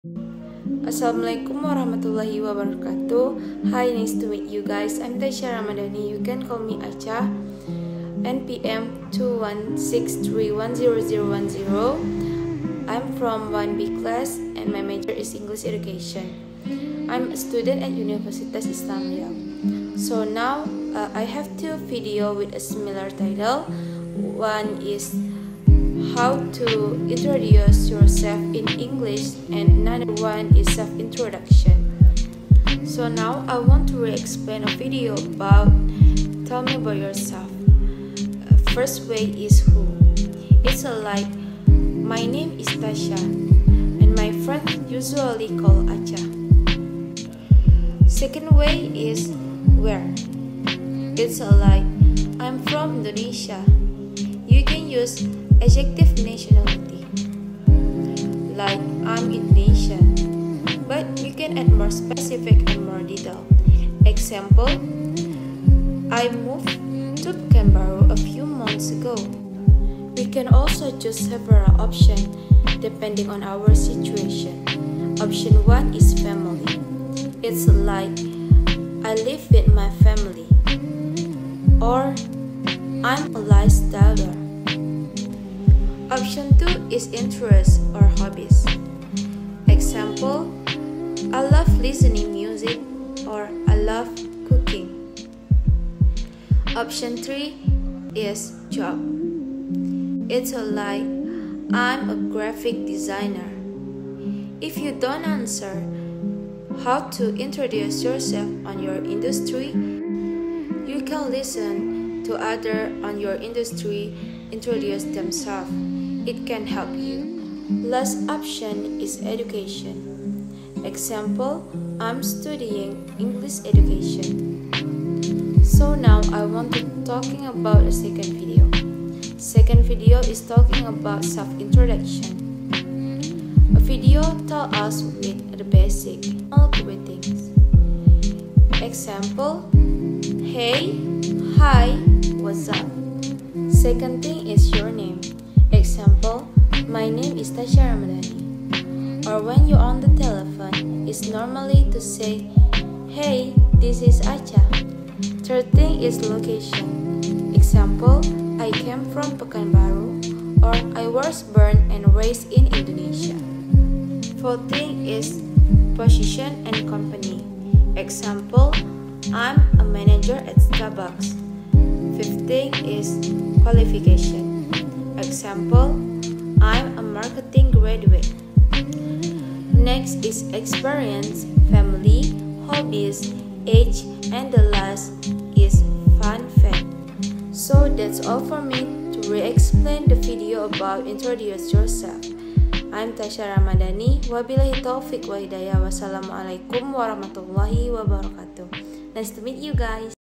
Assalamualaikum warahmatullahi wabarakatuh. Hi, nice to meet you guys. I'm Tasha Ramadhani. You can call me Acha. NPM 216310010. I'm from 1B class and my major is English education. I'm a student at Universitas Islam Riau. So now I have two videos with a similar title. One is how to introduce yourself in English and another one is self-introduction. So now I want to re-explain a video about tell me about yourself. First way is who. It's like my name is Tasha and my friends usually call Acha. Second way is where. It's like I'm from Indonesia. You can use adjective nationality like I'm Indonesian, but you can add more specific and more detail. Example, I moved to Pekanbaru a few months ago. We can also choose several options depending on our situation. Option 1 is family. It's like I live with my family, or I'm a lifestyler. Option 2 is interest or hobbies. Example, I love listening music or I love cooking. Option 3 is job. It's like I'm a graphic designer. If you don't answer how to introduce yourself on your industry, you can listen to others on your industry introduce themselves. It can help you. Last option is education. Example, I'm studying English education. So now I want to talking about a second video. Second video is talking about self-introduction. A video tell us with the basic all greetings. Example, hey, hi, what's up? Second thing is your name. Example, my name is Tasha Ramadhani. Or when you're on the telephone, it's normally to say, hey, this is Acha. Third thing is location. Example, I came from Pekanbaru, or I was born and raised in Indonesia. Fourth thing is position and company. Example, I'm a manager at Starbucks. Fifth thing is qualification. Example, I'm a marketing graduate. Next is experience, family, hobbies, age, and the last is fun fact. So that's all for me to re-explain the video about introduce yourself. I'm Tasha Ramadhani. Wabillahi taufiq wa hidayah. Wassalamualaikum warahmatullahi wabarakatuh. Nice to meet you guys.